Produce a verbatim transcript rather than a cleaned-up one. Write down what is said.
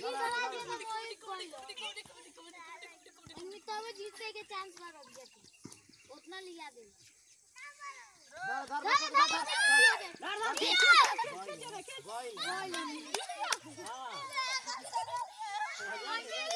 तब जीते के चांस बा उतना लिया दे भाई